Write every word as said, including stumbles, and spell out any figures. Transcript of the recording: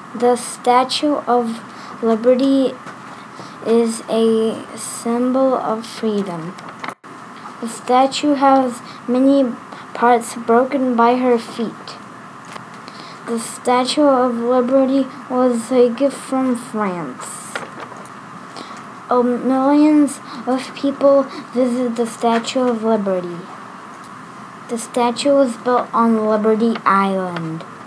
The Statue of Liberty is a symbol of freedom. The statue has many parts broken by her feet. The Statue of Liberty was a gift from France. Oh, millions of people visit the Statue of Liberty. The statue was built on Liberty Island.